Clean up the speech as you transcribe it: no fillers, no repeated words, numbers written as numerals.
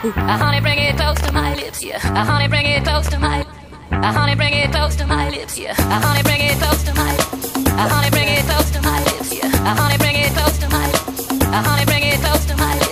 Honey, bring it close to my lips, yeah. Honey, bring it close to my. Honey, bring it close to my lips, yeah. Honey, bring it close to my. Honey, bring it close to my lips, yeah. Honey, bring it close to my. Honey, bring it close to my.